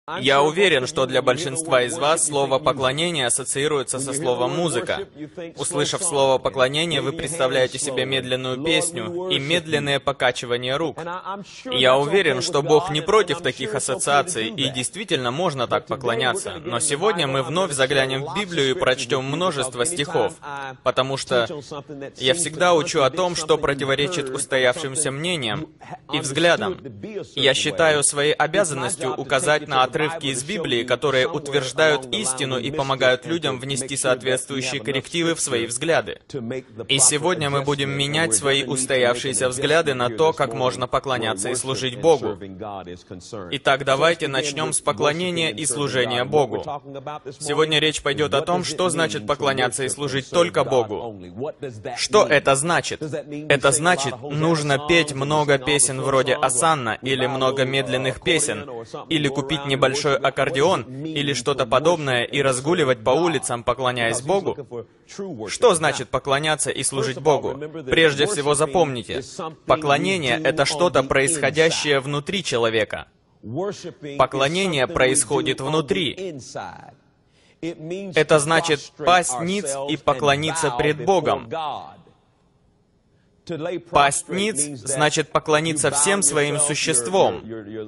Я уверен, что для большинства из вас слово «поклонение» ассоциируется со словом «музыка». Услышав слово «поклонение», вы представляете себе медленную песню и медленное покачивание рук. Я уверен, что Бог не против таких ассоциаций, и действительно можно так поклоняться. Но сегодня мы вновь заглянем в Библию и прочтем множество стихов, потому что я всегда учу о том, что противоречит устоявшимся мнениям и взглядам. Я считаю своей обязанностью указать на отрывки из Библии, которые утверждают истину и помогают людям внести соответствующие коррективы в свои взгляды. И сегодня мы будем менять свои устоявшиеся взгляды на то, как можно поклоняться и служить Богу. Итак, давайте начнем с поклонения и служения Богу. Сегодня речь пойдет о том, что значит поклоняться и служить только Богу. Что это значит? Это значит, нужно петь много песен вроде «Осанна» или много медленных песен, или купить небольшой аккордеон, или что-то подобное, и разгуливать по улицам, поклоняясь Богу? Что значит поклоняться и служить Богу? Прежде всего запомните, поклонение — это что-то, происходящее внутри человека. Поклонение происходит внутри. Это значит пасть ниц и поклониться пред Богом. Пасть ниц значит поклониться всем своим существом.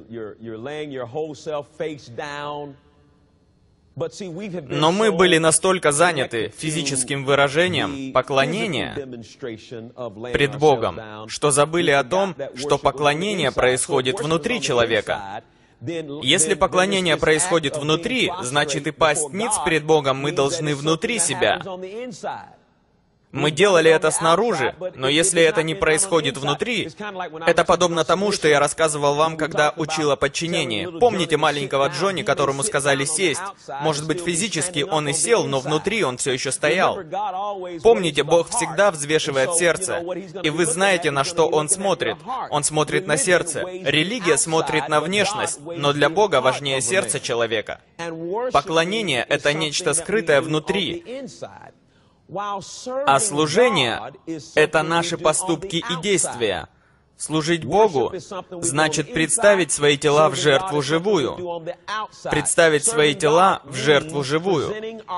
Но мы были настолько заняты физическим выражением поклонения пред Богом, что забыли о том, что поклонение происходит внутри человека. Если поклонение происходит внутри, значит и пасть ниц пред Богом мы должны внутри себя. Мы делали это снаружи, но если это не происходит внутри, это подобно тому, что я рассказывал вам, когда учил о подчинении. Помните маленького Джонни, которому сказали сесть? Может быть, физически он и сел, но внутри он все еще стоял. Помните, Бог всегда взвешивает сердце, и вы знаете, на что Он смотрит. Он смотрит на сердце. Религия смотрит на внешность, но для Бога важнее сердце человека. Поклонение — это нечто скрытое внутри. А служение — это наши поступки и действия. Служить Богу значит представить свои тела в жертву живую. Представить свои тела в жертву живую.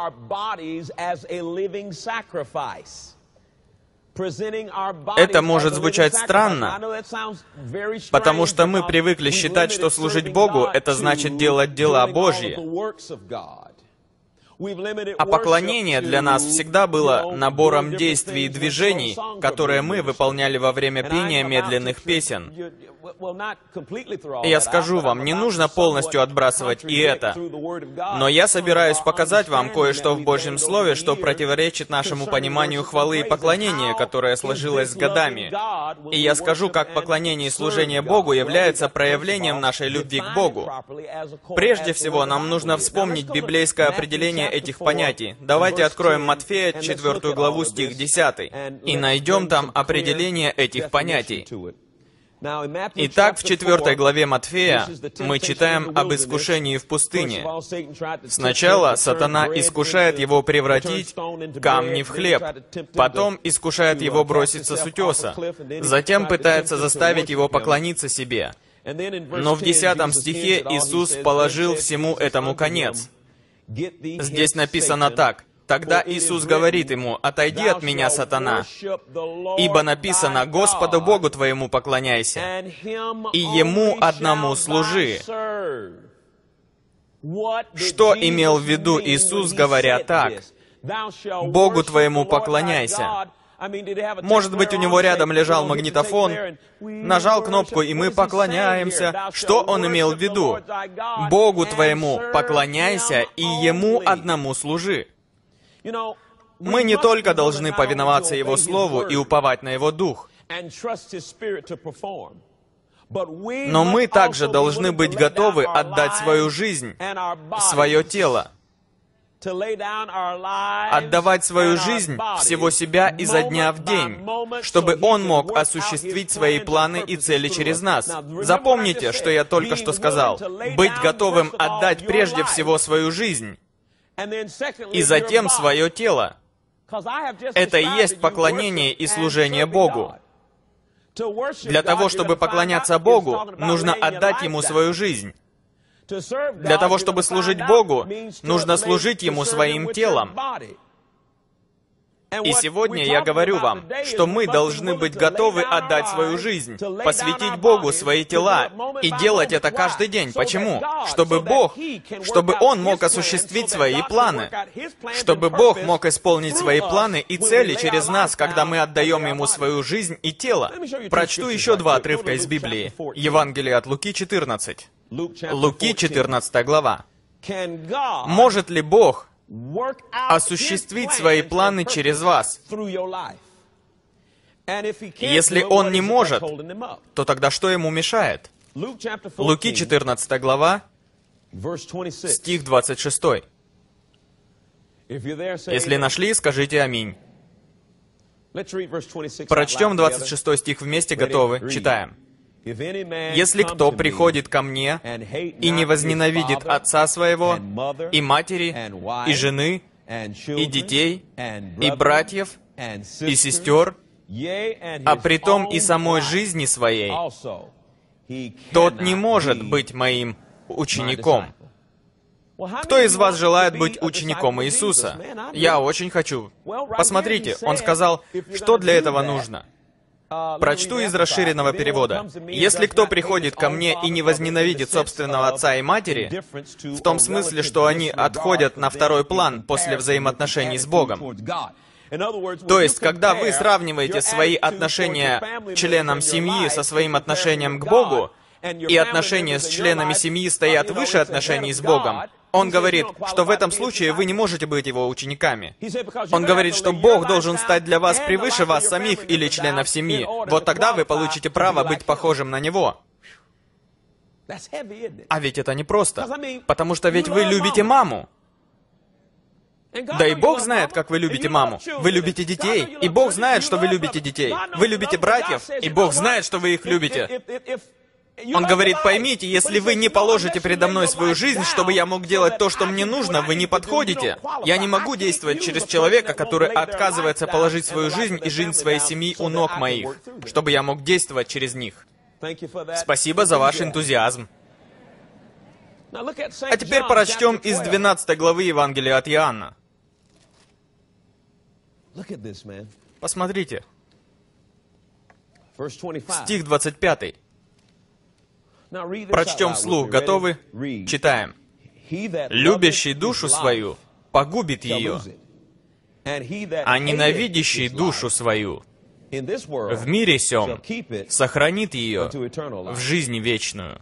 Это может звучать странно, потому что мы привыкли считать, что служить Богу — это значит делать дела Божьи. А поклонение для нас всегда было набором действий и движений, которые мы выполняли во время пения медленных песен. И я скажу вам, не нужно полностью отбрасывать и это. Но я собираюсь показать вам кое-что в Божьем Слове, что противоречит нашему пониманию хвалы и поклонения, которое сложилось с годами. И я скажу, как поклонение и служение Богу является проявлением нашей любви к Богу. Прежде всего, нам нужно вспомнить библейское определение этих понятий. Давайте откроем Матфея, 4 главу, стих 10, и найдем там определение этих понятий. Итак, в 4 главе Матфея мы читаем об искушении в пустыне. Сначала сатана искушает его превратить камни в хлеб, потом искушает его броситься с утеса, затем пытается заставить его поклониться себе. Но в 10 стихе Иисус положил всему этому конец. Здесь написано так. Тогда Иисус говорит ему: «Отойди от меня, сатана, ибо написано: Господу Богу твоему поклоняйся, и Ему одному служи». Что имел в виду Иисус, говоря так? «Богу твоему поклоняйся». Может быть, у него рядом лежал магнитофон, нажал кнопку, и мы поклоняемся. Что он имел в виду? «Богу твоему поклоняйся, и Ему одному служи». Мы не только должны повиноваться Его Слову и уповать на Его Дух, но мы также должны быть готовы отдать свою жизнь, свое тело, отдавать свою жизнь, всего себя изо дня в день, чтобы Он мог осуществить свои планы и цели через нас. Запомните, что я только что сказал. Быть готовым отдать прежде всего свою жизнь, и затем свое тело. Это и есть поклонение и служение Богу. Для того, чтобы поклоняться Богу, нужно отдать Ему свою жизнь. Для того, чтобы служить Богу, нужно служить Ему своим телом. И сегодня я говорю вам, что мы должны быть готовы отдать свою жизнь, посвятить Богу свои тела и делать это каждый день. Почему? Чтобы Он мог осуществить свои планы, чтобы Бог мог исполнить свои планы и цели через нас, когда мы отдаем Ему свою жизнь и тело. Прочту еще два отрывка из Библии. Евангелие от Луки 14. Луки 14 глава. Может ли Бог осуществить свои планы через вас? Если Он не может, то тогда что Ему мешает? Луки 14 глава, стих 26. Если нашли, скажите аминь. Прочтем 26 стих вместе, готовы? Читаем. «Если кто приходит ко мне и не возненавидит отца своего, и матери, и жены, и детей, и братьев, и сестер, а притом и самой жизни своей, тот не может быть моим учеником». Кто из вас желает быть учеником Иисуса? Я очень хочу. Посмотрите, Он сказал, что для этого нужно. Прочту из расширенного перевода. «Если кто приходит ко мне и не возненавидит собственного отца и матери», в том смысле, что они отходят на второй план после взаимоотношений с Богом. То есть, когда вы сравниваете свои отношения членам семьи со своим отношением к Богу, и отношения с членами семьи стоят выше отношений с Богом, Он говорит, что в этом случае вы не можете быть Его учениками. Он говорит, что Бог должен стать для вас превыше вас самих или членов семьи. Вот тогда вы получите право быть похожим на Него. А ведь это непросто, потому что ведь вы любите маму. Да и Бог знает, как вы любите маму. Вы любите детей, и Бог знает, что вы любите детей. Вы любите братьев, и Бог знает, что вы их любите. Он говорит, поймите, если вы не положите передо мной свою жизнь, чтобы я мог делать то, что мне нужно, вы не подходите. Я не могу действовать через человека, который отказывается положить свою жизнь и жизнь своей семьи у ног моих, чтобы я мог действовать через них. Спасибо за ваш энтузиазм. А теперь прочтем из 12 главы Евангелия от Иоанна. Посмотрите. Стих 25. Прочтем вслух. Готовы? Читаем. «Любящий душу свою погубит ее, а ненавидящий душу свою в мире сем сохранит ее в жизни вечную».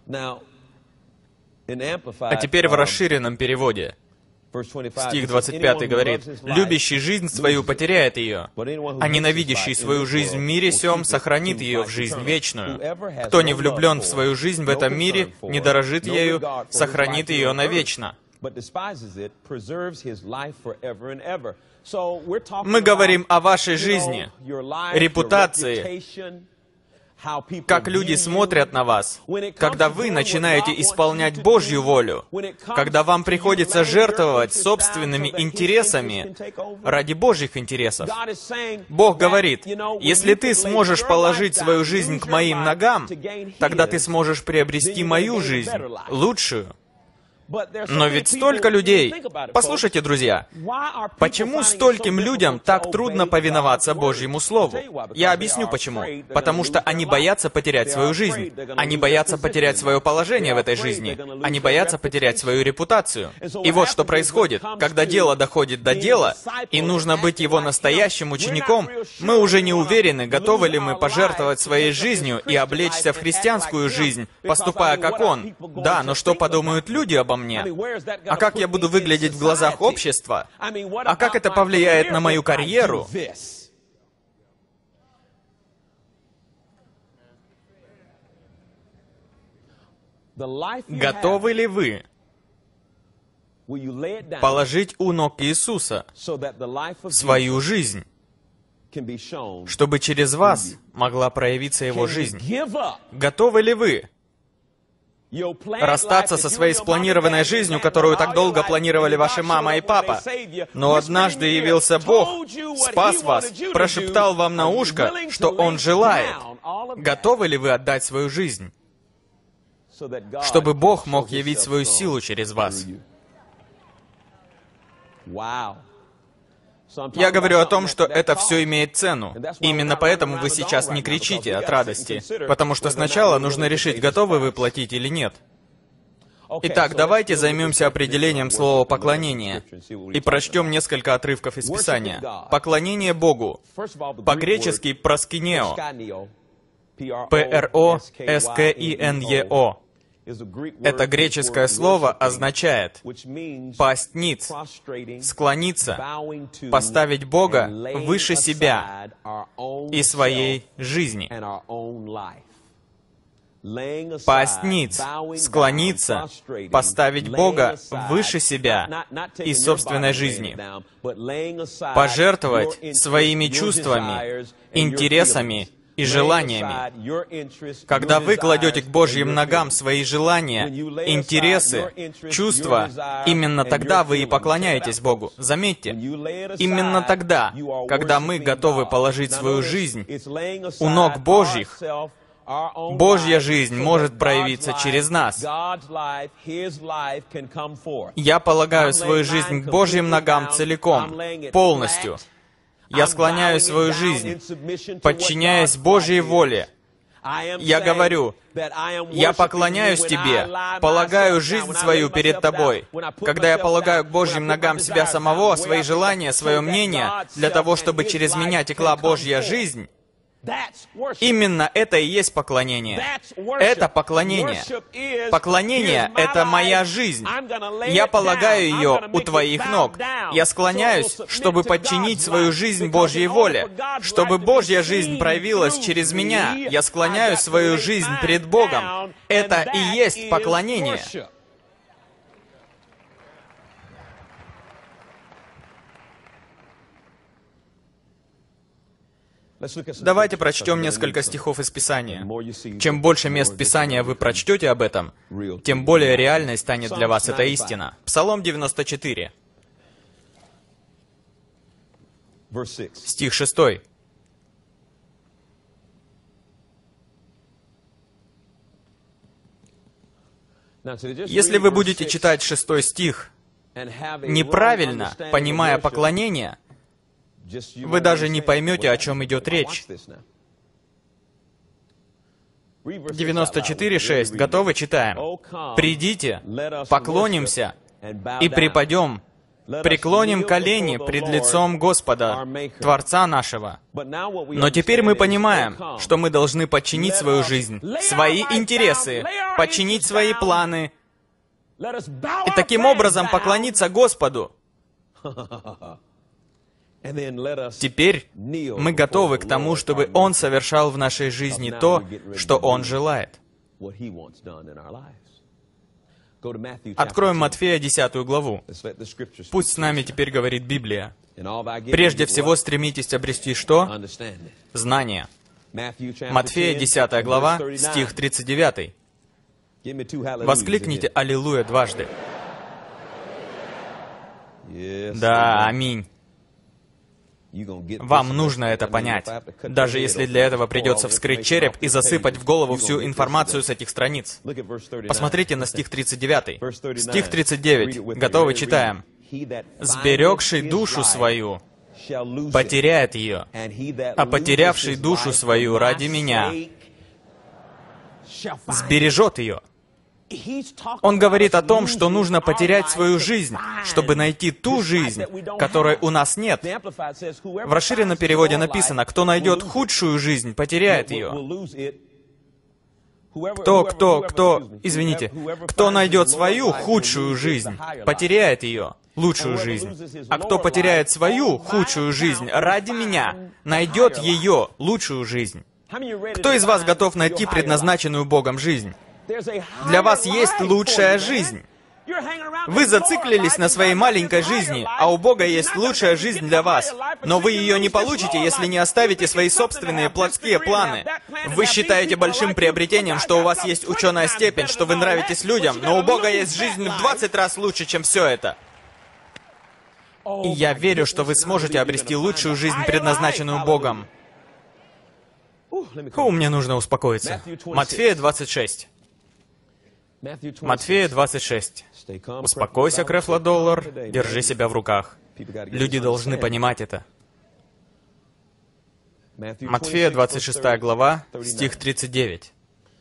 А теперь в расширенном переводе. Стих 25 говорит, «Любящий жизнь свою потеряет ее, а ненавидящий свою жизнь в мире сем сохранит ее в жизнь вечную. Кто не влюблен в свою жизнь в этом мире, не дорожит ею, сохранит ее навечно». Мы говорим о вашей жизни, репутации, как люди смотрят на вас, когда вы начинаете исполнять Божью волю, когда вам приходится жертвовать собственными интересами ради Божьих интересов. Бог говорит, если ты сможешь положить свою жизнь к моим ногам, тогда ты сможешь приобрести мою жизнь, лучшую. Но ведь столько людей... Послушайте, друзья, почему стольким людям так трудно повиноваться Божьему Слову? Я объясню почему. Потому что они боятся потерять свою жизнь. Они боятся потерять свое положение в этой жизни. Они боятся потерять свою репутацию. И вот что происходит. Когда дело доходит до дела, и нужно быть его настоящим учеником, мы уже не уверены, готовы ли мы пожертвовать своей жизнью и облечься в христианскую жизнь, поступая как Он. Да, но что подумают люди обо мне? А как я буду выглядеть в глазах общества? А как это повлияет на мою карьеру? Готовы ли вы положить у ног Иисуса свою жизнь, чтобы через вас могла проявиться Его жизнь? Готовы ли вы расстаться со своей спланированной жизнью, которую так долго планировали ваши мама и папа? Но однажды явился Бог, спас вас, прошептал вам на ушко, что Он желает. Готовы ли вы отдать свою жизнь? чтобы Бог мог явить свою силу через вас. Я говорю о том, что это все имеет цену. Именно поэтому вы сейчас не кричите от радости, потому что сначала нужно решить, готовы вы платить или нет. Итак, давайте займемся определением слова «поклонение» и прочтем несколько отрывков из Писания. Поклонение Богу. По-гречески «проскинео». P-R-O-S-K-I-N-E-O. Это греческое слово означает пасть ниц, склониться, поставить Бога выше себя и своей жизни. Пасть ниц, склониться, поставить Бога выше себя и собственной жизни. Пожертвовать своими чувствами, интересами и желаниями. Когда вы кладете к Божьим ногам свои желания, интересы, чувства, именно тогда вы и поклоняетесь Богу. Заметьте, именно тогда, когда мы готовы положить свою жизнь у ног Божьих, Божья жизнь может проявиться через нас. Я полагаю свою жизнь к Божьим ногам целиком, полностью. Я склоняю свою жизнь, подчиняясь Божьей воле. Я говорю, я поклоняюсь Тебе, полагаю жизнь свою перед Тобой. Когда я полагаю к Божьим ногам себя самого, свои желания, свое мнение, для того, чтобы через меня текла Божья жизнь, именно это и есть поклонение. Это поклонение. Поклонение — это моя жизнь. Я полагаю ее у Твоих ног. Я склоняюсь, чтобы подчинить свою жизнь Божьей воле, чтобы Божья жизнь проявилась через меня. Я склоняю свою жизнь перед Богом. Это и есть поклонение. Давайте прочтем несколько стихов из Писания. Чем больше мест Писания вы прочтете об этом, тем более реальной станет для вас эта истина. Псалом 94. Стих 6. Если вы будете читать 6 стих неправильно, понимая поклонение, вы даже не поймете, о чем идет речь. 94:6. Готовы? Читаем. «Придите, поклонимся и припадем, преклоним колени пред лицом Господа, Творца нашего». Но теперь мы понимаем, что мы должны подчинить свою жизнь, свои интересы, подчинить свои планы, и таким образом поклониться Господу. Теперь мы готовы к тому, чтобы Он совершал в нашей жизни то, что Он желает. Откроем Матфея 10 главу. Пусть с нами теперь говорит Библия. Прежде всего стремитесь обрести что? Знание. Матфея 10 глава, стих 39. Воскликните «Аллилуйя» дважды. Да, аминь. Вам нужно это понять, даже если для этого придется вскрыть череп и засыпать в голову всю информацию с этих страниц. Посмотрите на стих 39. Стих 39. Готовы? Читаем. «Сберегший душу свою потеряет ее, а потерявший душу свою ради меня сбережет ее». Он говорит о том, что нужно потерять свою жизнь, чтобы найти ту жизнь, которой у нас нет. В расширенном переводе написано: «Кто найдет худшую жизнь, потеряет ее». Кто найдет свою худшую жизнь, потеряет ее, лучшую жизнь. А кто потеряет свою худшую жизнь ради меня, найдет ее лучшую жизнь. Кто из вас готов найти предназначенную Богом жизнь? Для вас есть лучшая жизнь. Вы зациклились на своей маленькой жизни, а у Бога есть лучшая жизнь для вас. Но вы ее не получите, если не оставите свои собственные плотские планы. Вы считаете большим приобретением, что у вас есть ученая степень, что вы нравитесь людям, но у Бога есть жизнь в 20 раз лучше, чем все это. И я верю, что вы сможете обрести лучшую жизнь, предназначенную Богом. Мне нужно успокоиться. Матфея 26. Матфея 26. Успокойся, Крефло-доллар, держи себя в руках. Люди должны понимать это. Матфея 26 глава, стих 39.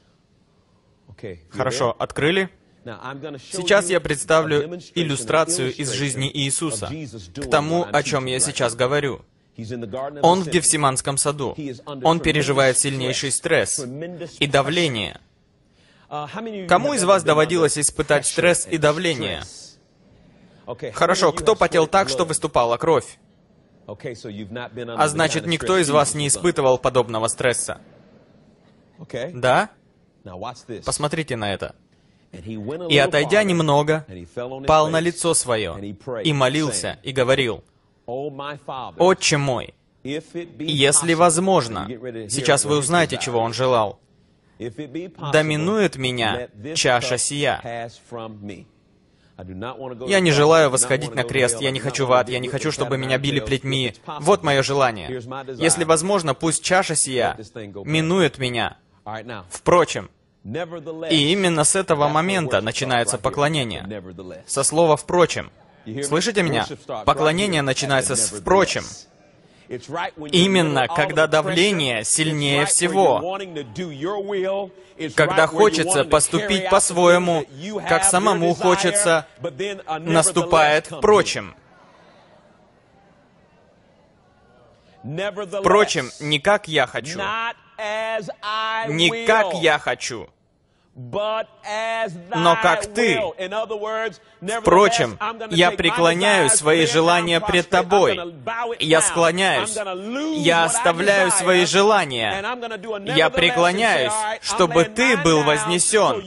Хорошо, открыли? Сейчас я представлю иллюстрацию из жизни Иисуса к тому, о чем я сейчас говорю. Он в Гефсиманском саду. Он переживает сильнейший стресс и давление. Кому из вас доводилось испытать стресс и давление? Хорошо, кто потел так, что выступала кровь? А значит, никто из вас не испытывал подобного стресса. Да? Посмотрите на это. «И, отойдя немного, пал на лицо свое, и молился, и говорил: Отче мой, если возможно...» Сейчас вы узнаете, чего он желал. «Да минует меня чаша сия». Я не желаю восходить на крест, я не хочу в ад, я не хочу, чтобы меня били плетьми. Вот мое желание. Если возможно, пусть чаша сия минует меня. Впрочем, и именно с этого момента начинается поклонение. Со слова «впрочем». Слышите меня? Поклонение начинается с «впрочем». Именно когда давление сильнее всего, когда хочется поступить по-своему, как самому хочется, наступает «впрочем». Впрочем, не как я хочу. Не как я хочу, но как ты. Впрочем, я преклоняю свои желания пред тобой. Я склоняюсь. Я оставляю свои желания. Я преклоняюсь, чтобы ты был вознесен.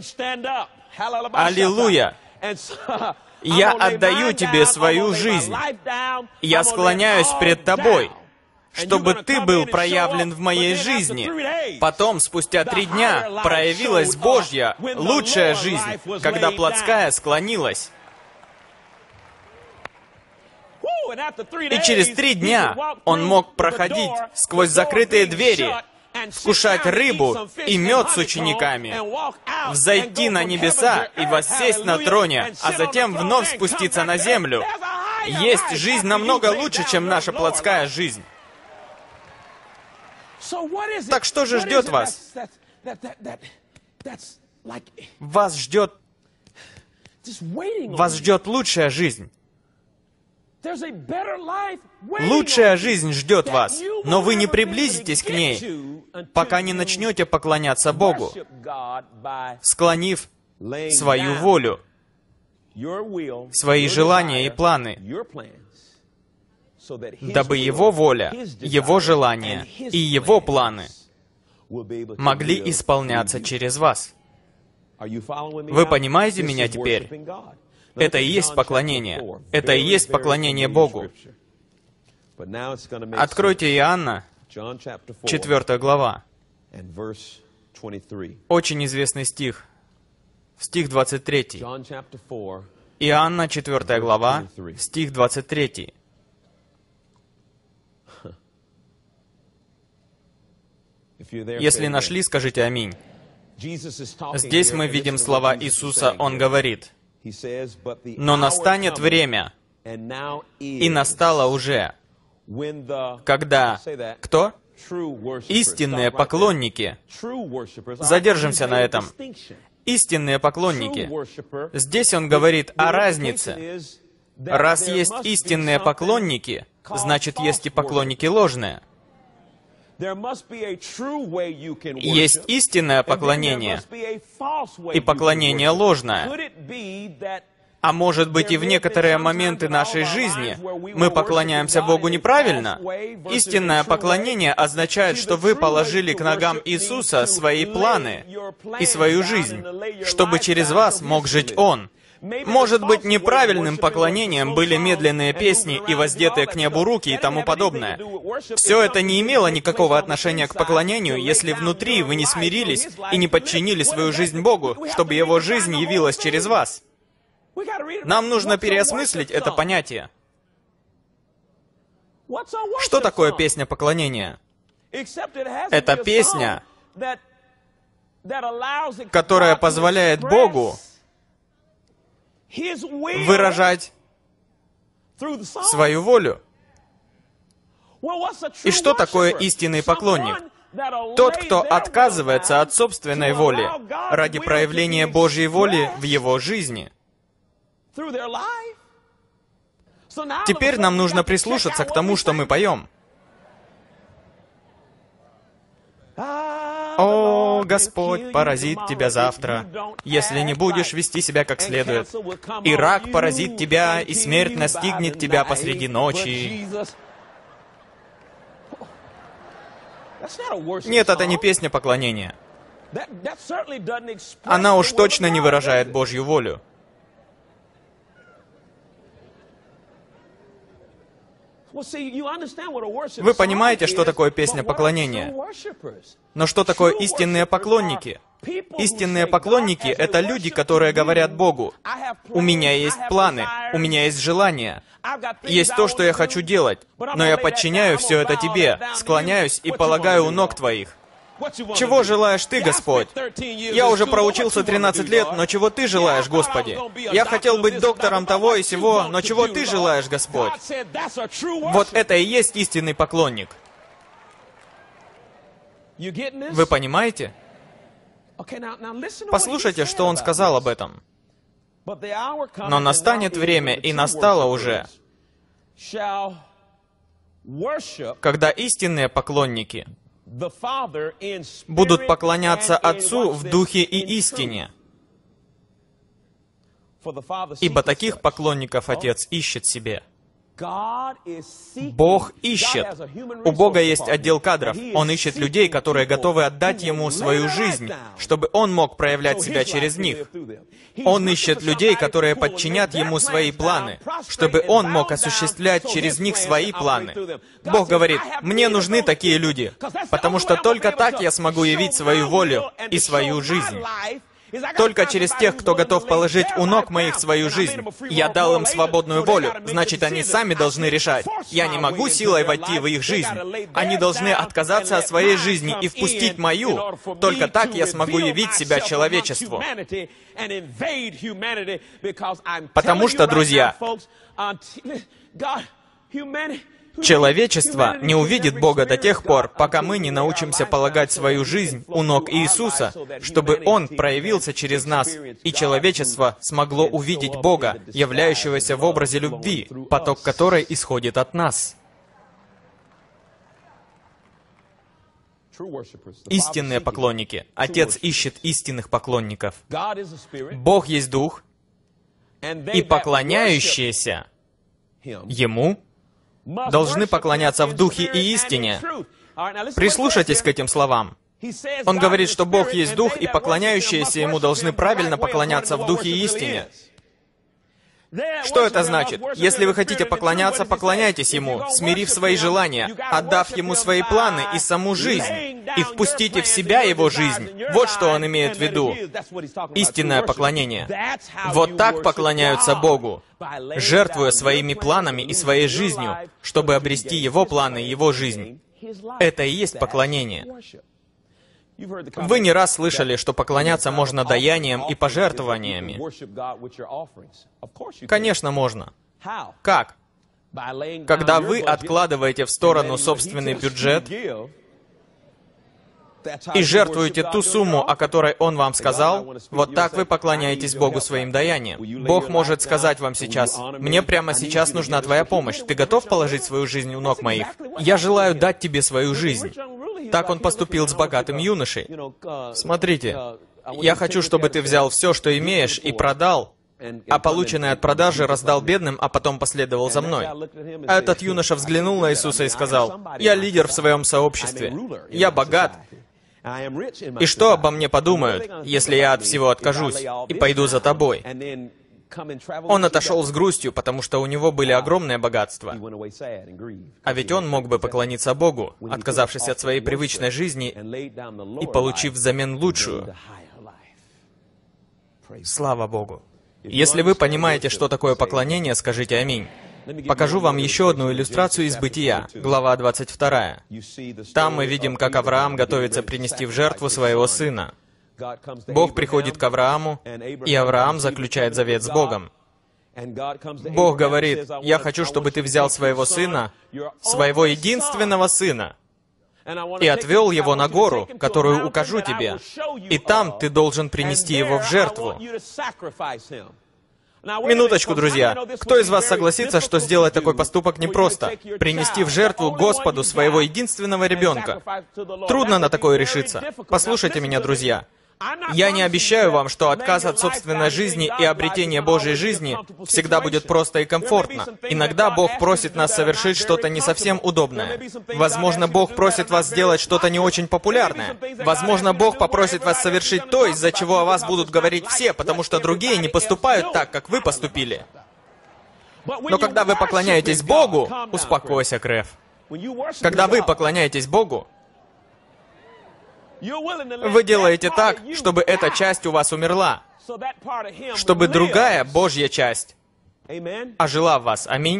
Аллилуйя! Я отдаю тебе свою жизнь. Я склоняюсь пред тобой, чтобы ты был проявлен в моей жизни. Потом, спустя 3 дня, проявилась Божья, лучшая жизнь, когда плотская склонилась. И через 3 дня он мог проходить сквозь закрытые двери, вкушать рыбу и мед с учениками, взойти на небеса и воссесть на троне, а затем вновь спуститься на землю. Есть жизнь намного лучше, чем наша плотская жизнь. Так что же ждет вас? Вас ждет лучшая жизнь. Лучшая жизнь ждет вас, но вы не приблизитесь к ней, пока не начнете поклоняться Богу, склонив свою волю, свои желания и планы, дабы Его воля, Его желания и Его планы могли исполняться через вас. Вы понимаете меня теперь? Это и есть поклонение. Это и есть поклонение Богу. Откройте Иоанна, 4 глава. Очень известный стих. Стих 23. Иоанна, 4 глава, стих 23. Если нашли, скажите «Аминь». Здесь мы видим слова Иисуса. Он говорит: «Но настанет время, и настало уже, когда...» Кто? Истинные поклонники. Задержимся на этом. Истинные поклонники. Здесь он говорит о разнице. Раз есть истинные поклонники, значит, есть и поклонники ложные. Есть истинное поклонение и поклонение ложное. А может быть, и в некоторые моменты нашей жизни мы поклоняемся Богу неправильно? Истинное поклонение означает, что вы положили к ногам Иисуса свои планы и свою жизнь, чтобы через вас мог жить Он. Может быть, неправильным поклонением были медленные песни и воздетые к небу руки и тому подобное. Все это не имело никакого отношения к поклонению, если внутри вы не смирились и не подчинили свою жизнь Богу, чтобы Его жизнь явилась через вас. Нам нужно переосмыслить это понятие. Что такое песня поклонения? Это песня, которая позволяет Богу выражать свою волю. И что такое истинный поклонник? Тот, кто отказывается от собственной воли ради проявления Божьей воли в его жизни. Теперь нам нужно прислушаться к тому, что мы поем. «О, Господь поразит тебя завтра, если не будешь вести себя как следует. И рак поразит тебя, и смерть настигнет тебя посреди ночи». Нет, это не песня поклонения. Она уж точно не выражает Божью волю. Вы понимаете, что такое песня поклонения? Но что такое истинные поклонники? Истинные поклонники — это люди, которые говорят Богу: «У меня есть планы, у меня есть желания, есть то, что я хочу делать, но я подчиняю все это Тебе, склоняюсь и полагаю у ног Твоих». Чего желаешь Ты, Господь? Я уже проучился 13 лет, но чего Ты желаешь, Господи? Я хотел быть доктором того и сего, но чего Ты желаешь, Господь? Вот это и есть истинный поклонник. Вы понимаете? Послушайте, что он сказал об этом. «Но настанет время, и настало уже, когда истинные поклонники будут поклоняться Отцу в Духе и истине. Ибо таких поклонников Отец ищет себе». Бог ищет. У Бога есть отдел кадров. Он ищет людей, которые готовы отдать Ему свою жизнь, чтобы Он мог проявлять себя через них. Он ищет людей, которые подчинят Ему свои планы, чтобы Он мог осуществлять через них свои планы. Бог говорит: «Мне нужны такие люди, потому что только так я смогу явить свою волю и свою жизнь. Только через тех, кто готов положить у ног моих свою жизнь. Я дал им свободную волю, значит, они сами должны решать. Я не могу силой войти в их жизнь. Они должны отказаться от своей жизни и впустить мою. Только так я смогу явить себя человечеству». Потому что, друзья, человечество не увидит Бога до тех пор, пока мы не научимся полагать свою жизнь у ног Иисуса, чтобы Он проявился через нас, и человечество смогло увидеть Бога, являющегося в образе любви, поток которой исходит от нас. Истинные поклонники. Отец ищет истинных поклонников. Бог есть Дух, и поклоняющиеся Ему должны поклоняться в Духе и истине. Прислушайтесь к этим словам. Он говорит, что Бог есть Дух, и поклоняющиеся Ему должны правильно поклоняться в Духе и истине. Что это значит? Если вы хотите поклоняться, поклоняйтесь Ему, смирив свои желания, отдав Ему свои планы и саму жизнь, и впустите в себя Его жизнь. Вот что Он имеет в виду. Истинное поклонение. Вот так поклоняются Богу, жертвуя своими планами и своей жизнью, чтобы обрести Его планы и Его жизнь. Это и есть поклонение. Вы не раз слышали, что поклоняться можно даянием и пожертвованиями. Конечно, можно. Как? Когда вы откладываете в сторону собственный бюджет и жертвуете ту сумму, о которой Он вам сказал, вот так вы поклоняетесь Богу своим даянием. Бог может сказать вам сейчас: «Мне прямо сейчас нужна твоя помощь. Ты готов положить свою жизнь у ног моих? Я желаю дать тебе свою жизнь». Так Он поступил с богатым юношей. Смотрите, я хочу, чтобы ты взял все, что имеешь, и продал, а полученное от продажи раздал бедным, а потом последовал за мной. А этот юноша взглянул на Иисуса и сказал: «Я лидер в своем сообществе. Я богат. И что обо мне подумают, если я от всего откажусь и пойду за тобой?» Он отошел с грустью, потому что у него были огромные богатства. А ведь он мог бы поклониться Богу, отказавшись от своей привычной жизни и получив взамен лучшую. Слава Богу! Если вы понимаете, что такое поклонение, скажите «Аминь». Покажу вам еще одну иллюстрацию из Бытия, глава 22. Там мы видим, как Авраам готовится принести в жертву своего сына. Бог приходит к Аврааму, и Авраам заключает завет с Богом. Бог говорит: «Я хочу, чтобы ты взял своего сына, своего единственного сына, и отвел его на гору, которую укажу тебе, и там ты должен принести его в жертву». Минуточку, друзья. Кто из вас согласится, что сделать такой поступок непросто? Принести в жертву Господу своего единственного ребенка. Трудно на такое решиться. Послушайте меня, друзья. Я не обещаю вам, что отказ от собственной жизни и обретение Божьей жизни всегда будет просто и комфортно. Иногда Бог просит нас совершить что-то не совсем удобное. Возможно, Бог просит вас сделать что-то не очень популярное. Возможно, Бог попросит вас совершить то, из-за чего о вас будут говорить все, потому что другие не поступают так, как вы поступили. Но когда вы поклоняетесь Богу... Успокойся, Крэв. Когда вы поклоняетесь Богу, вы делаете так, чтобы эта часть у вас умерла, чтобы другая Божья часть ожила в вас. Аминь.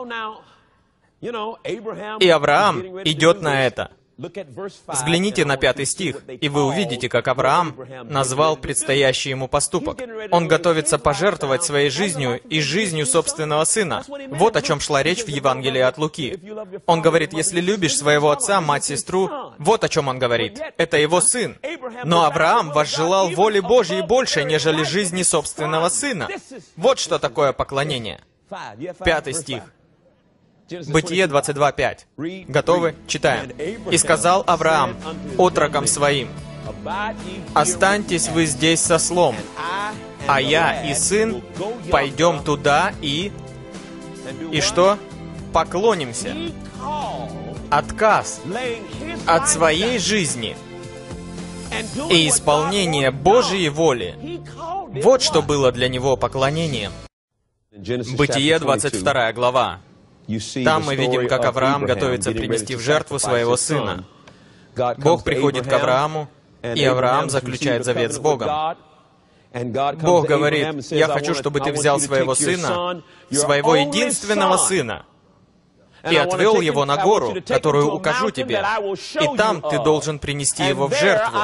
И Авраам идет на это. Взгляните на 5 стих, и вы увидите, как Авраам назвал предстоящий ему поступок. Он готовится пожертвовать своей жизнью и жизнью собственного сына. Вот о чем шла речь в Евангелии от Луки. Он говорит: если любишь своего отца, мать, сестру, вот о чем он говорит. Это его сын. Но Авраам возжелал воли Божьей больше, нежели жизни собственного сына. Вот что такое поклонение. 5 стих. Бытие 22:5. Готовы? Читаем. «И сказал Авраам отрокам своим: останьтесь вы здесь с ослом, а я и сын пойдем туда и...» И что? Поклонимся. Отказ от своей жизни и исполнение Божьей воли. Вот что было для него поклонением. Бытие 22 глава. Там мы видим, как Авраам готовится принести в жертву своего сына. Бог приходит к Аврааму, и Авраам заключает завет с Богом. Бог говорит: «Я хочу, чтобы ты взял своего сына, своего единственного сына, и отвел его на гору, которую укажу тебе, и там ты должен принести его в жертву».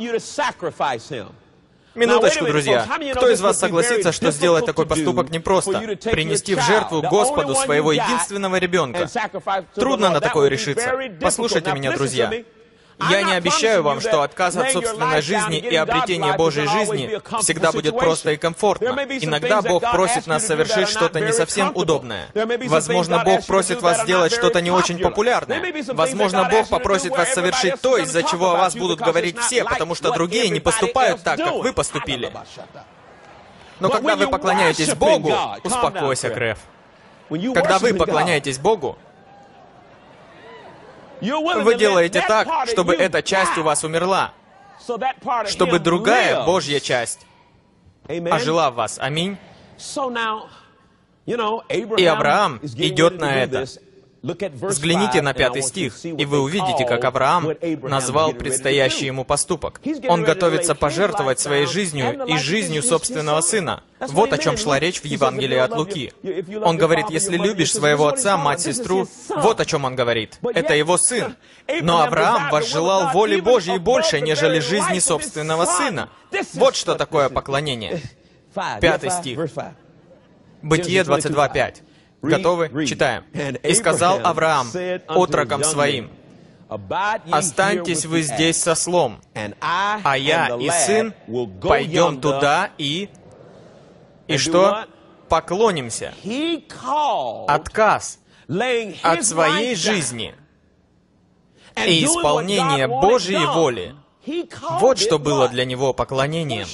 Минуточку, друзья. Кто из вас согласится, что сделать такой поступок непросто? Принести в жертву Господу своего единственного ребенка. Трудно на такое решиться. Послушайте меня, друзья. Я не обещаю вам, что отказ от собственной жизни и обретение Божьей жизни всегда будет просто и комфортно. Иногда Бог просит нас совершить что-то не совсем удобное. Возможно, Бог просит вас сделать что-то не очень популярное. Возможно, Бог попросит вас совершить то, из-за чего о вас будут говорить все, потому что другие не поступают так, как вы поступили. Но когда вы поклоняетесь Богу... Успокойся, Крэв. Когда вы поклоняетесь Богу, вы делаете так, чтобы эта часть у вас умерла, чтобы другая Божья часть ожила в вас. Аминь. И Авраам идет на это. Взгляните на 5 стих, и вы увидите, как Авраам назвал предстоящий ему поступок. Он готовится пожертвовать своей жизнью и жизнью собственного сына. Вот о чем шла речь в Евангелии от Луки. Он говорит: если любишь своего отца, мать, сестру, вот о чем он говорит. Это его сын. Но Авраам возжелал воли Божьей больше, нежели жизни собственного сына. Вот что такое поклонение. 5 стих. Бытие 22:5. Готовы? Читаем. «И сказал Авраам отрокам своим: останьтесь вы здесь с ослом, а я и сын пойдем туда и...» И что? Поклонимся. Отказ от своей жизни и исполнение Божьей воли. Вот что было для него поклонением.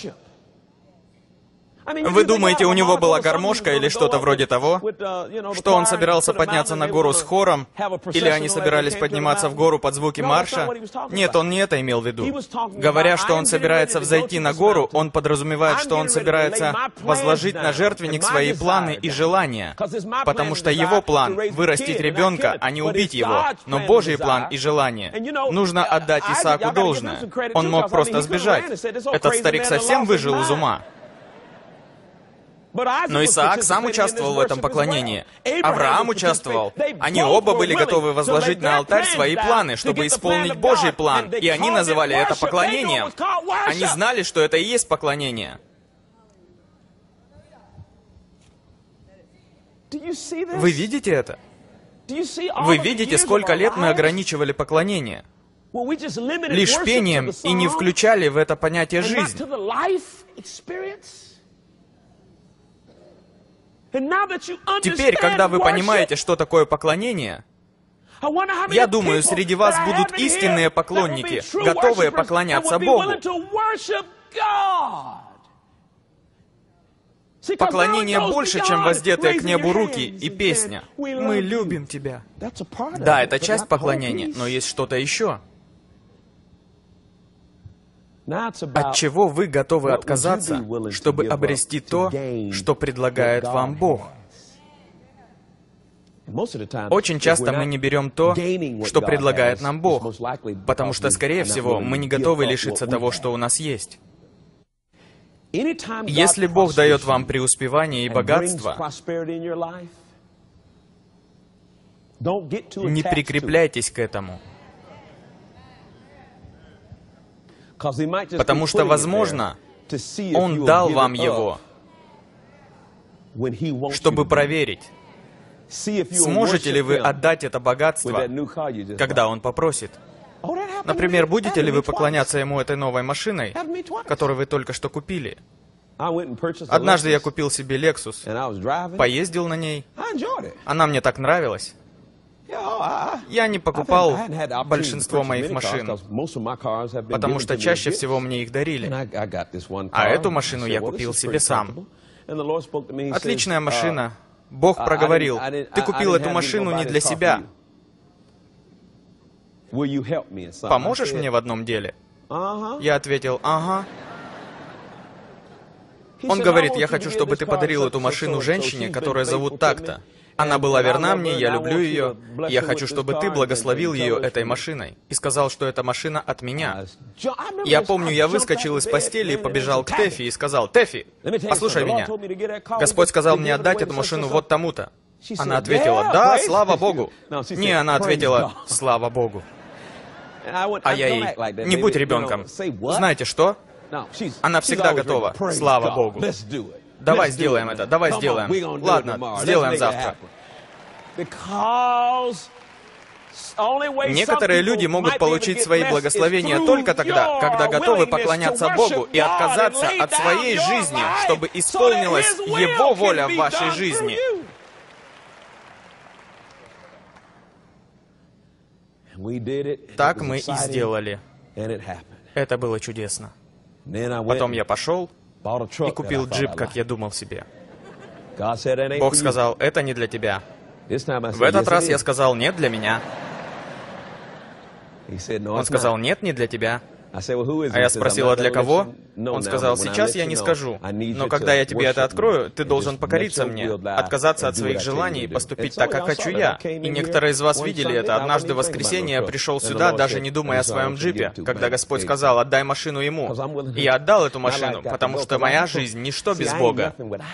Вы думаете, у него была гармошка или что-то вроде того? Что он собирался подняться на гору с хором? Или они собирались подниматься в гору под звуки марша? Нет, он не это имел в виду. Говоря, что он собирается взойти на гору, он подразумевает, что он собирается возложить на жертвенник свои планы и желания. Потому что его план — вырастить ребенка, а не убить его. Но Божий план и желание — нужно отдать Исааку должное. Он мог просто сбежать. Этот старик совсем выжил из ума. Но Исаак сам участвовал в этом поклонении. Авраам участвовал. Они оба были готовы возложить на алтарь свои планы, чтобы исполнить Божий план. И они называли это поклонением. Они знали, что это и есть поклонение. Вы видите это? Вы видите, сколько лет мы ограничивали поклонение? Лишь пением и не включали в это понятие жизнь. Теперь, когда вы понимаете, что такое поклонение, я думаю, среди вас будут истинные поклонники, готовые поклоняться Богу. Поклонение больше, чем воздетые к небу руки и песня. Мы любим Тебя. Да, это часть поклонения, но есть что-то еще. От чего вы готовы отказаться, чтобы обрести то, что предлагает вам Бог? Очень часто мы не берем то, что предлагает нам Бог, потому что, скорее всего, мы не готовы лишиться того, что у нас есть. Если Бог дает вам преуспевание и богатство, не прикрепляйтесь к этому. Потому что, возможно, Он дал вам его, чтобы проверить, сможете ли вы отдать это богатство, когда Он попросит. Например, будете ли вы поклоняться Ему этой новой машиной, которую вы только что купили? Однажды я купил себе Lexus, поездил на ней, она мне так нравилась. Я не покупал большинство моих машин, потому что чаще всего мне их дарили. А эту машину я купил себе сам. Отличная машина. Бог проговорил: «Ты купил эту машину не для себя. Поможешь мне в одном деле?» Я ответил: «Ага». Он говорит: «Я хочу, чтобы ты подарил эту машину женщине, которая зовут так-то. Она была верна мне, я люблю ее, и я хочу, чтобы ты благословил ее этой машиной». И сказал, что эта машина от меня. Я помню, я выскочил из постели и побежал к Тэфи и сказал: «Тэфи, послушай меня. Господь сказал мне отдать эту машину вот тому-то». Она ответила: «Да, слава Богу». Не, она ответила: «Слава Богу». А я ей: «Не будь ребенком. Знаете что? Она всегда готова. Слава Богу. Давай сделаем это, давай сделаем. Ладно, сделаем завтра». Некоторые люди могут получить свои благословения только тогда, когда готовы поклоняться Богу и отказаться от своей жизни, чтобы исполнилась Его воля в вашей жизни. Так мы и сделали. Это было чудесно. Потом я пошел и купил джип, как я думал себе. Бог сказал: «Это не для тебя». В этот раз я сказал: «Нет, для меня». Он сказал: «Нет, не для тебя». А я спросил: «А для кого?» Он сказал: «Сейчас я не скажу, но когда я тебе это открою, ты должен покориться мне, отказаться от своих желаний и поступить так, как хочу я». И некоторые из вас видели это. Однажды в воскресенье я пришел сюда, даже не думая о своем джипе, когда Господь сказал: «Отдай машину Ему». И я отдал эту машину, потому что моя жизнь — ничто без Бога.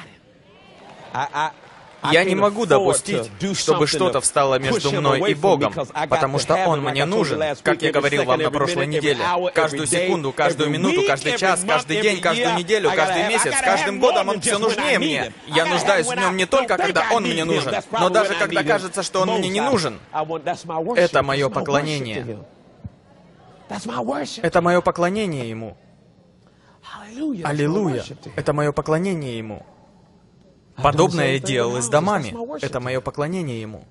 Я не могу допустить, чтобы что-то встало между мной и Богом, потому что Он мне нужен, как я говорил вам на прошлой неделе. Каждую секунду, каждую минуту, каждый час, каждый день, каждую неделю, каждый месяц, каждым годом Он все нужнее мне. Я нуждаюсь в Нем не только, когда Он мне нужен, но даже когда кажется, что Он мне не нужен. Это мое поклонение. Это мое поклонение Ему. Аллилуйя! Это мое поклонение Ему. Подобное я делал и с домами. Это мое поклонение Ему.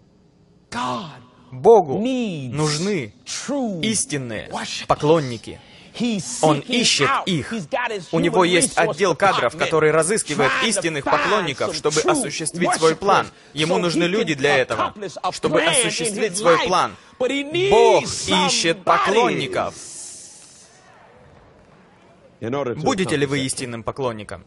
Богу нужны истинные поклонники. Он ищет их. У Него есть отдел кадров, который разыскивает истинных поклонников, чтобы осуществить свой план. Ему нужны люди для этого, чтобы осуществить свой план. Бог ищет поклонников. Будете ли вы истинным поклонником?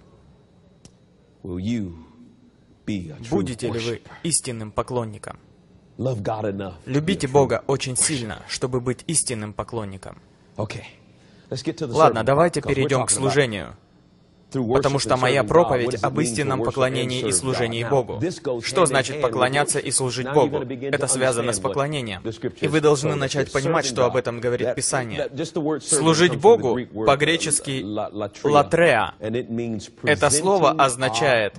Будете ли вы истинным поклонником? Любите Бога очень сильно, чтобы быть истинным поклонником. Ладно, давайте перейдем к служению. Потому что моя проповедь об истинном поклонении и служении Богу. Что значит поклоняться и служить Богу? Это связано с поклонением. И вы должны начать понимать, что об этом говорит Писание. Служить Богу по-гречески «латреа». Это слово означает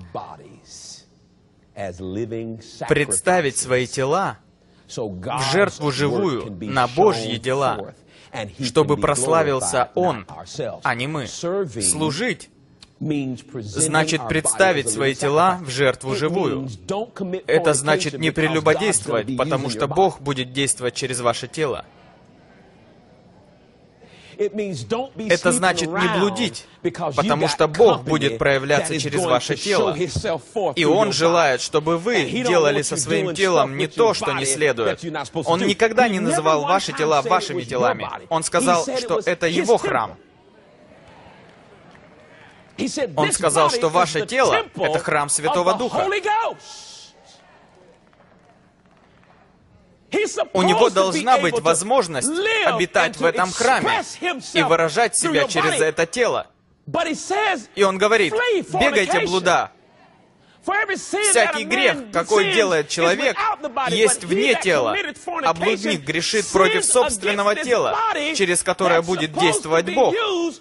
представить свои тела в жертву живую на Божьи дела, чтобы прославился Он, а не мы. Служить значит представить свои тела в жертву живую. Это значит не прелюбодействовать, потому что Бог будет действовать через ваше тело. Это значит не блудить, потому что Бог будет проявляться через ваше тело. И Он желает, чтобы вы делали со своим телом не то, что не следует. Он никогда не называл ваши тела вашими телами. Он сказал, что это Его храм. Он сказал, что ваше тело — это храм Святого Духа. У него должна быть возможность обитать в этом храме и выражать себя через это тело. И он говорит: бегайте, блуда. Всякий грех, какой делает человек, есть вне тела, а блудник грешит против собственного тела, через которое будет действовать Бог.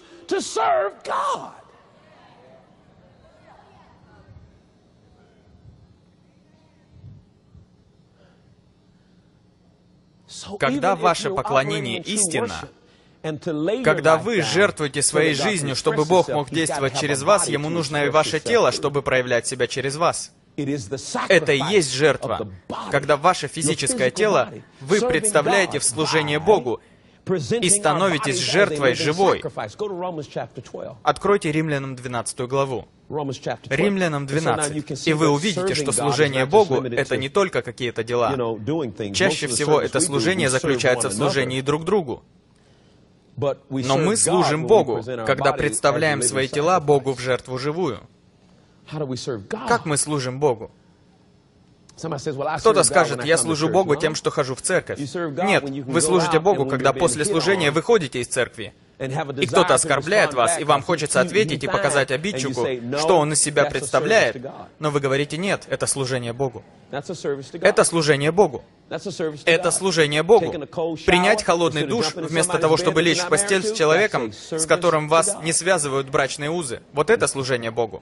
Когда ваше поклонение истинно, когда вы жертвуете своей жизнью, чтобы Бог мог действовать через вас, Ему нужно и ваше тело, чтобы проявлять себя через вас. Это и есть жертва. Когда ваше физическое тело вы представляете в служение Богу и становитесь жертвой живой. Откройте Римлянам 12 главу. Римлянам 12. И вы увидите, что служение Богу — это не только какие-то дела. Чаще всего это служение заключается в служении друг другу. Но мы служим Богу, когда представляем свои тела Богу в жертву живую. Как мы служим Богу? Кто-то скажет: я служу Богу тем, что хожу в церковь. Нет, вы служите Богу, когда после служения выходите из церкви. И кто-то оскорбляет вас, и вам хочется ответить и показать обидчику, что он из себя представляет. Но вы говорите: нет, это служение Богу. Это служение Богу. Это служение Богу. Принять холодный душ, вместо того, чтобы лечь в постель с человеком, с которым вас не связывают брачные узы. Вот это служение Богу.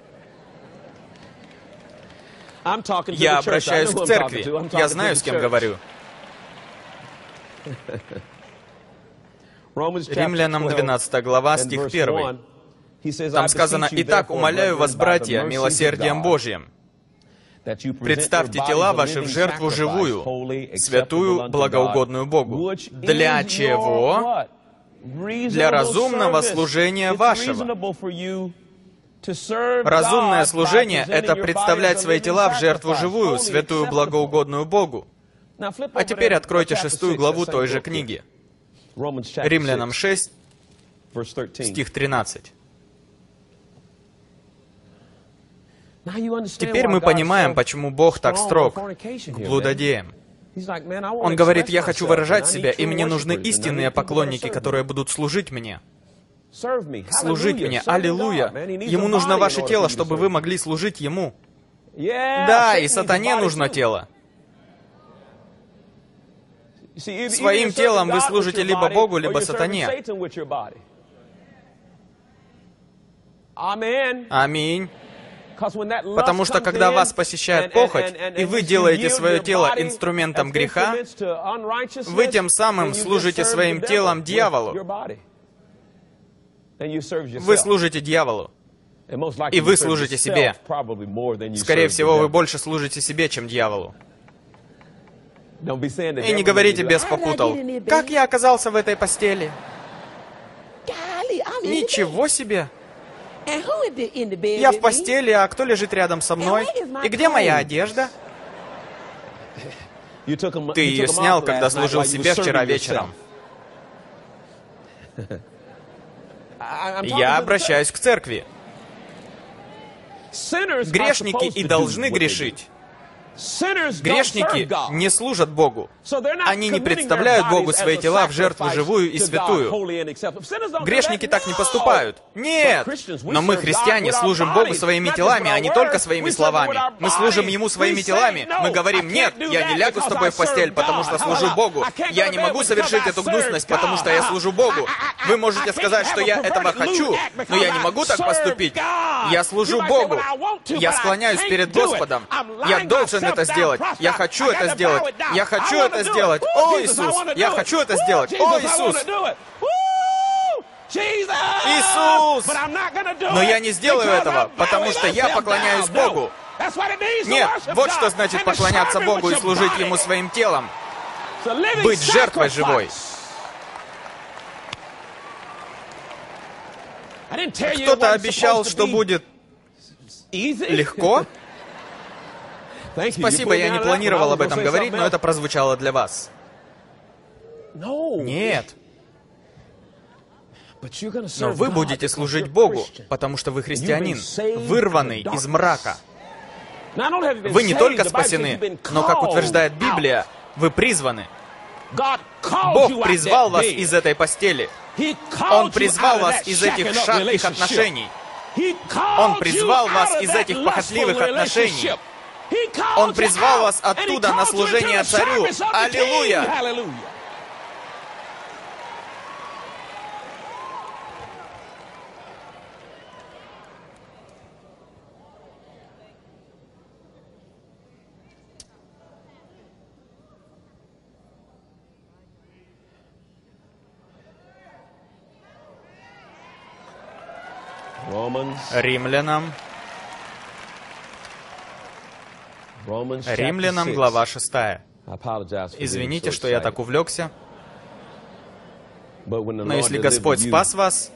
Я обращаюсь к церкви. Я знаю, с кем говорю. Римлянам 12 глава, стих 1. Там сказано: «Итак, умоляю вас, братья, милосердием Божьим, представьте тела ваши в жертву живую, святую, благоугодную Богу». Для чего? Для разумного служения вашего. Разумное служение — это представлять свои тела в жертву живую, святую, благоугодную Богу. А теперь откройте 6 главу той же книги. Римлянам 6, стих 13. Теперь мы понимаем, почему Бог так строг к блудодеям. Он говорит: я хочу выражать себя, и мне нужны истинные поклонники, которые будут служить мне. Служить мне. Аллилуйя. Ему нужно ваше тело, чтобы вы могли служить Ему. Да, и сатане нужно тело. Своим телом вы служите либо Богу, либо сатане. Аминь. Потому что когда вас посещает похоть, и вы делаете свое тело инструментом греха, вы тем самым служите своим телом дьяволу. Вы служите дьяволу. И вы служите себе. Скорее всего, вы больше служите себе, чем дьяволу. И не говорите: бес попутал. Как я оказался в этой постели? Ничего себе! Я в постели, а кто лежит рядом со мной? И где моя одежда? Ты ее снял, когда служил себе вчера вечером. Я обращаюсь к церкви. Грешники и должны грешить. Грешники не служат Богу. Они не представляют Богу свои тела в жертву живую и святую. Грешники так не поступают. Нет! Но мы, христиане, служим Богу своими телами, а не только своими словами. Мы служим Ему своими телами. Мы говорим: нет, я не лягу с тобой в постель, потому что служу Богу. Я не могу совершить эту гнусность, потому что я служу Богу. Вы можете сказать, что я этого хочу, но я не могу так поступить. Я служу Богу. Я склоняюсь перед Господом. Я должен это сделать. Я хочу это сделать. Я хочу это сделать. О, Иисус! Я хочу это сделать. О, Иисус! Иисус! Но я не сделаю этого, потому что я поклоняюсь Богу. Нет, вот что значит поклоняться Богу и служить Ему своим телом. Быть жертвой живой. Кто-то обещал, что будет легко. Спасибо, я не планировал об этом говорить, но это прозвучало для вас. Нет. Но вы будете служить Богу, потому что вы христианин, вырванный из мрака. Вы не только спасены, но, как утверждает Библия, вы призваны. Бог призвал вас из этой постели. Он призвал вас из этих шатких отношений. Он призвал вас из этих похотливых отношений. Он призвал вас оттуда на служение Царю. Аллилуйя! Римлянам, глава 6. Извините, что я так увлекся, но если Господь спас вас,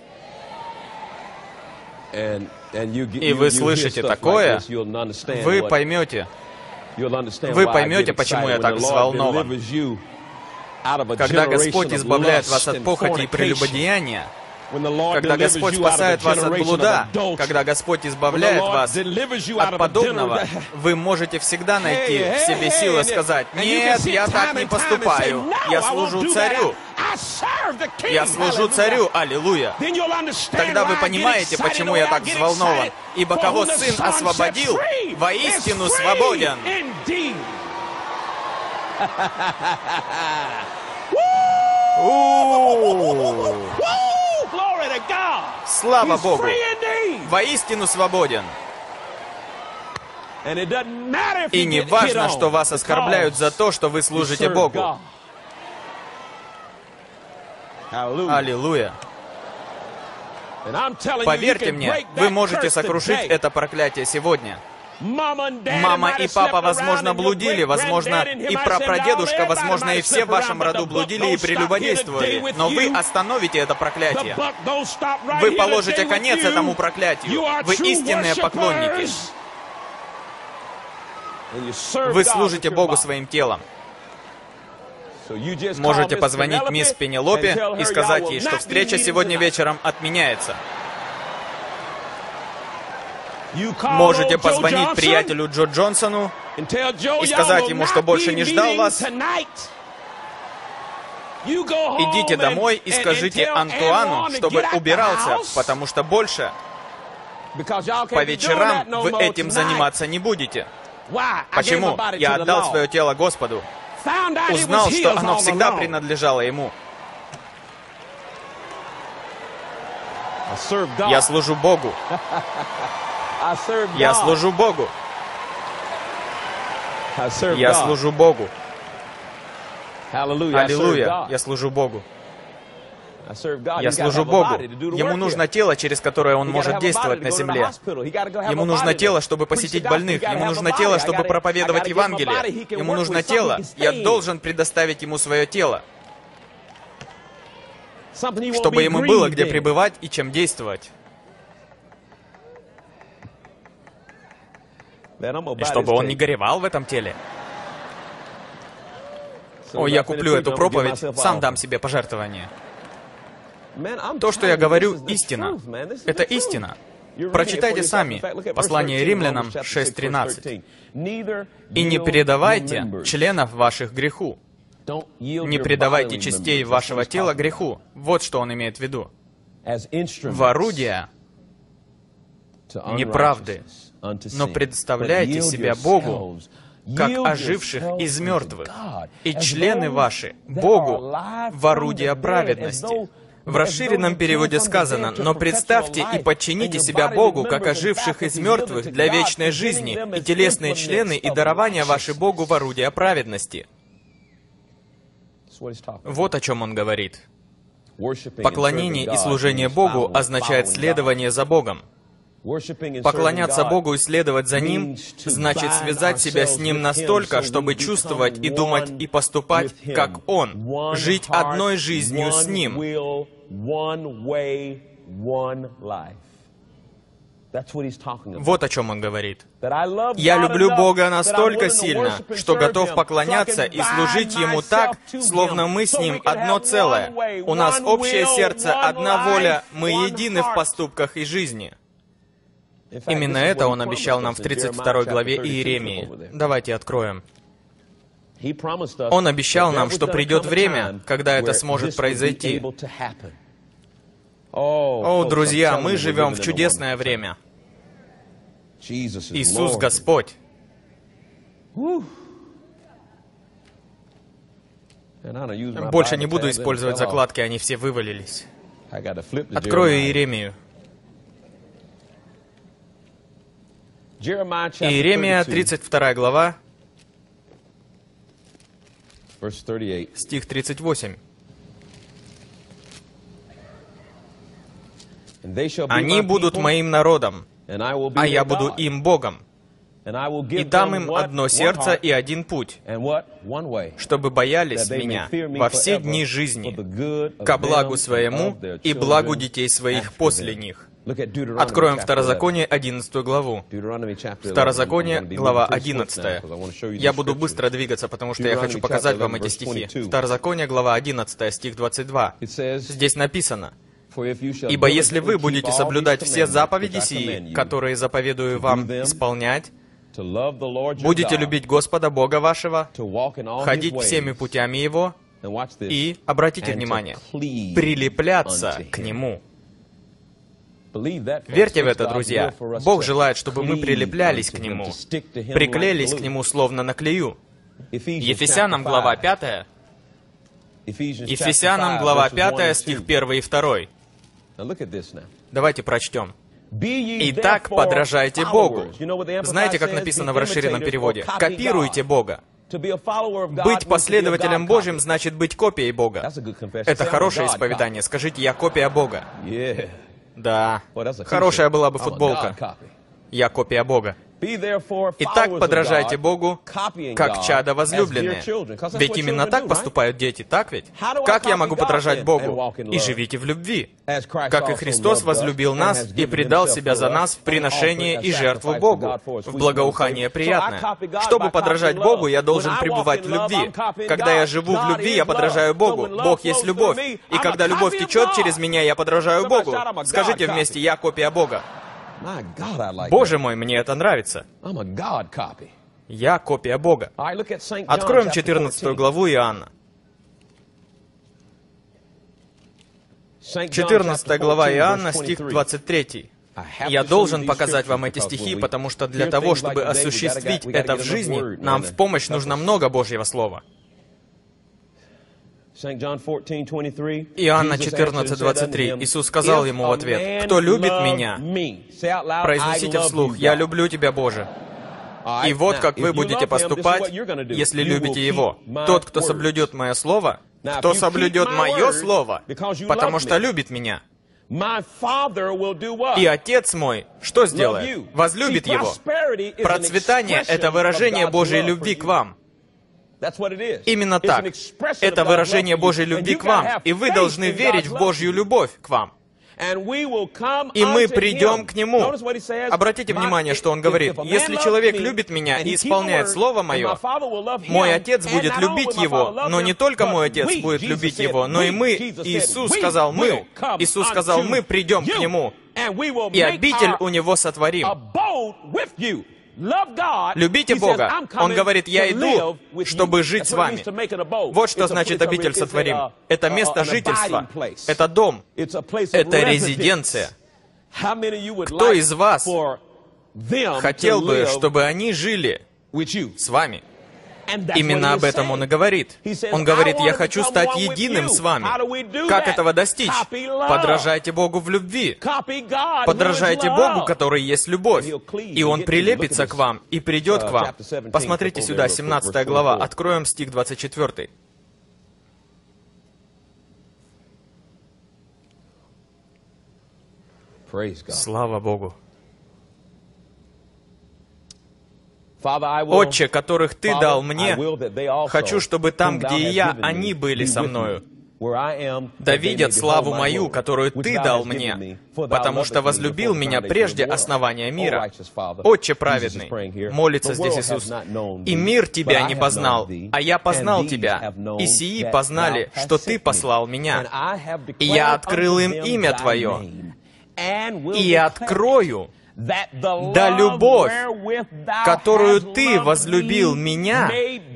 и вы слышите такое, вы поймете, почему я так взволнован. Когда Господь избавляет вас от похоти и прелюбодеяния, когда Господь спасает вас от блуда, когда Господь избавляет вас от подобного, вы можете всегда найти в себе силы сказать: «Нет, я так не поступаю. Я служу Царю. Я служу Царю. Аллилуйя». Тогда вы понимаете, почему я так взволнован. Ибо кого Сын освободил, воистину свободен. Слава Богу! Воистину свободен. И не важно, что вас оскорбляют за то, что вы служите Богу. Аллилуйя! Поверьте мне, вы можете сокрушить это проклятие сегодня. Мама и папа, возможно, блудили, возможно, и прапрадедушка, возможно, и все в вашем роду блудили и прелюбодействовали. Но вы остановите это проклятие. Вы положите конец этому проклятию. Вы истинные поклонники. Вы служите Богу своим телом. Можете позвонить мисс Пенелопе и сказать ей, что встреча сегодня вечером отменяется. Можете позвонить приятелю Джо Джонсону и сказать ему, что больше не ждал вас. Идите домой и скажите Антуану, чтобы убирался, потому что больше по вечерам вы этим заниматься не будете. Почему? Я отдал свое тело Господу. Узнал, что оно всегда принадлежало Ему. Я служу Богу. Я служу Богу. Я служу Богу. Аллилуйя. Я служу Богу. Я служу Богу. Ему нужно тело, через которое Он может действовать на земле. Ему нужно тело, чтобы посетить больных. Ему нужно тело, чтобы проповедовать Евангелие. Ему нужно тело. Я должен предоставить Ему свое тело, чтобы Ему было где пребывать и чем действовать. И чтобы Он не горевал в этом теле. О, я куплю эту проповедь, сам дам себе пожертвование. То, что я говорю, истина. Это истина. Прочитайте сами послание Римлянам 6:13. «И не предавайте членов ваших греху». Не предавайте частей вашего тела греху. Вот что он имеет в виду. В орудия неправды, но представляйте себя Богу, как оживших из мертвых, и члены ваши Богу в орудия праведности. В расширенном переводе сказано: «Но представьте и подчините себя Богу, как оживших из мертвых для вечной жизни, и телесные члены и дарования ваши Богу в орудия праведности». Вот о чем он говорит. Поклонение и служение Богу означает следование за Богом. Поклоняться Богу и следовать за Ним значит связать себя с Ним настолько, чтобы чувствовать и думать и поступать, как Он, жить одной жизнью с Ним. Вот о чем он говорит. «Я люблю Бога настолько сильно, что готов поклоняться и служить Ему так, словно мы с Ним одно целое. У нас общее сердце, одна воля, мы едины в поступках и жизни». Именно это он обещал нам в 32 главе Иеремии. Давайте откроем. Он обещал нам, что придет время, когда это сможет произойти. О, друзья, мы живем в чудесное время. Иисус Господь. Больше не буду использовать закладки, они все вывалились. Открою Иеремию. Иеремия, 32 глава, стих 38. «Они будут моим народом, а я буду им Богом, и дам им одно сердце и один путь, чтобы боялись меня во все дни жизни, ко благу своему и благу детей своих после них». Откроем Второзаконие, 11 главу. Второзаконие, глава 11. Я буду быстро двигаться, потому что я хочу показать вам эти стихи. Второзаконие, глава 11, стих 22. Здесь написано: «Ибо если вы будете соблюдать все заповеди сии, которые заповедую вам исполнять, будете любить Господа Бога вашего, ходить всеми путями Его и, обратите внимание, прилепляться к Нему». Верьте в это, друзья. Бог желает, чтобы мы прилеплялись к Нему, приклеились к Нему словно на клею. Ефесянам, глава 5. Ефесянам, глава 5, стих 1 и 2. Давайте прочтем. «Итак, подражайте Богу». Знаете, как написано в расширенном переводе? Копируйте Бога. Быть последователем Божьим значит быть копией Бога. Это хорошее исповедание. Скажите: «Я копия Бога». Да, хорошая была бы футболка. «Я копия Бога». Итак, подражайте Богу, как чада возлюбленные. Ведь именно так поступают дети, так ведь? Как я могу подражать Богу? И живите в любви, как и Христос возлюбил нас и предал себя за нас в приношение и жертву Богу, в благоухание приятное. Чтобы подражать Богу, я должен пребывать в любви. Когда я живу в любви, я подражаю Богу. Бог есть любовь. И когда любовь течет через меня, я подражаю Богу. Скажите вместе: «Я копия Бога». Боже мой, мне это нравится. Я копия Бога. Откроем 14 главу Иоанна. 14 глава Иоанна, стих 23. Я должен показать вам эти стихи, потому что для того, чтобы осуществить это в жизни, нам в помощь нужно много Божьего Слова. Иоанна 14:23. Иисус сказал ему в ответ: «Кто любит Меня?» Произнесите вслух: «Я люблю Тебя, Боже». И вот как вы будете поступать, если любите Его. Тот, кто соблюдет Мое Слово, кто соблюдет Мое Слово, потому что любит Меня. И Отец Мой что сделает? Возлюбит Его. Процветание — это выражение Божьей любви к вам. Именно так. Это выражение Божьей любви к вам, и вы должны верить в Божью любовь к вам. И мы придем к Нему. Обратите внимание, что Он говорит: «Если человек любит Меня и исполняет Слово Мое, Мой Отец будет любить его». Но не только Мой Отец будет любить его, но и мы. Иисус сказал: «Мы». Иисус сказал: «Мы придем к Нему». и обитель у Него сотворим». Любите Бога. Он говорит: «Я иду, чтобы жить с вами». Вот что значит обитель сотворим. Это место жительства. Это дом. Это резиденция. Кто из вас хотел бы, чтобы они жили с вами? Именно об этом он и говорит. Он говорит: «Я хочу стать единым с вами». Как этого достичь? Подражайте Богу в любви. Подражайте Богу, который есть любовь. И Он прилепится к вам и придет к вам. Посмотрите сюда, 17 глава. Откроем стих 24. Слава Богу. «Отче, которых Ты дал мне, хочу, чтобы там, где и я, они были со мною. Да видят славу мою, которую Ты дал мне, потому что возлюбил меня прежде основания мира». Отче праведный, молится здесь Иисус, «И мир Тебя не познал, а я познал Тебя, и сии познали, что Ты послал меня. И я открыл им имя Твое, и открою, да любовь, которую Ты возлюбил меня,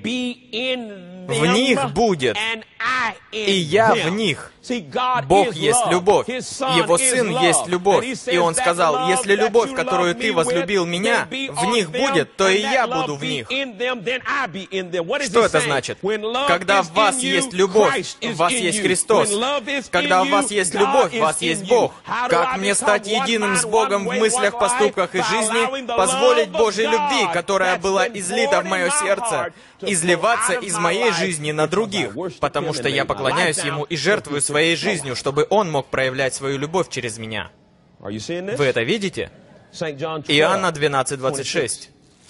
в них будет, и я в них». Бог есть любовь, Его Сын есть любовь. И Он сказал: «Если любовь, которую Ты возлюбил меня, в них будет, то и я буду в них». Что это значит? Когда в вас есть любовь, в вас есть Христос. Когда в вас есть любовь, в вас есть Бог. Как мне стать единым с Богом в мыслях, поступках и жизни? Позволить Божьей любви, которая была излита в мое сердце, изливаться из моей жизни на других, потому что я поклоняюсь Ему и жертвую своей жизнью, чтобы Он мог проявлять свою любовь через меня. Вы это видите? Иоанна 12:26.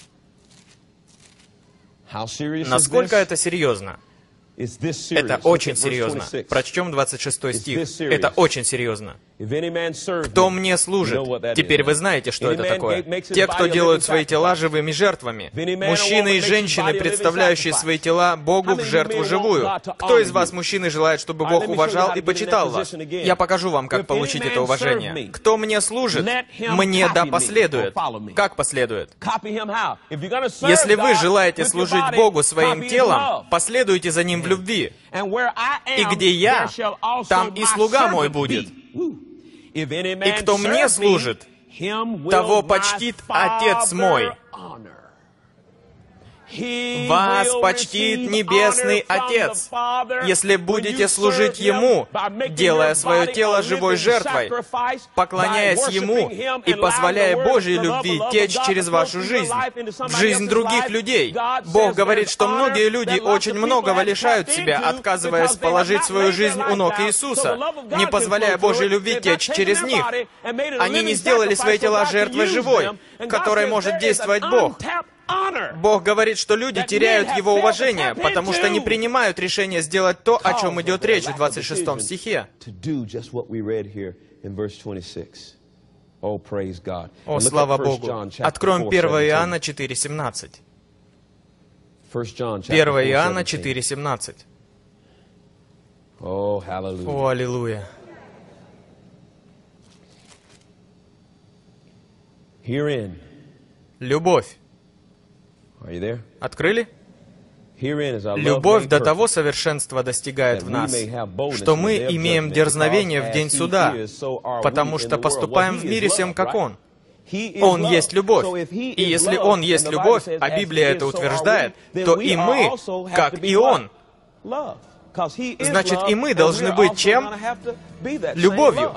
Насколько это серьезно? Это очень серьезно. Прочтем 26 стих. Это очень серьезно. «Кто мне служит?» Теперь вы знаете, что это такое. Те, кто делают свои тела живыми жертвами. Мужчины и женщины, представляющие свои тела Богу в жертву живую. Кто из вас, мужчины, желает, чтобы Бог уважал и почитал вас? Я покажу вам, как получить это уважение. «Кто мне служит, мне да последует». Как последует? Если вы желаете служить Богу своим телом, последуйте за Ним в любви. «И где я, там и слуга мой будет. И кто мне служит, того почтит Отец мой». Вас почтит Небесный Отец, если будете служить Ему, делая свое тело живой жертвой, поклоняясь Ему и позволяя Божьей любви течь через вашу жизнь, в жизнь других людей. Бог говорит, что многие люди очень многого лишают себя, отказываясь положить свою жизнь у ног Иисуса, не позволяя Божьей любви течь через них. Они не сделали свои тела жертвой живой, которой может действовать Бог. Бог говорит, что люди теряют Его уважение, потому что не принимают решение сделать то, о чем идет речь в 26 стихе. О, слава Богу! Откроем 1 Иоанна 4:17. 1 Иоанна 4:17. О, аллилуйя! Любовь. Открыли? Любовь до того совершенства достигает в нас, что мы имеем дерзновение в день суда, потому что поступаем в мире всем, как Он. Он есть любовь. И если Он есть любовь, а Библия это утверждает, то и мы, как и Он. Значит, и мы должны быть чем? Любовью.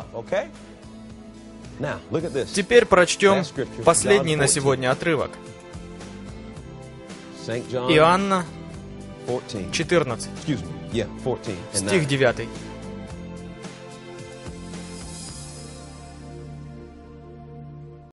Теперь прочтем последний на сегодня отрывок. Иоанна 14, стих 9.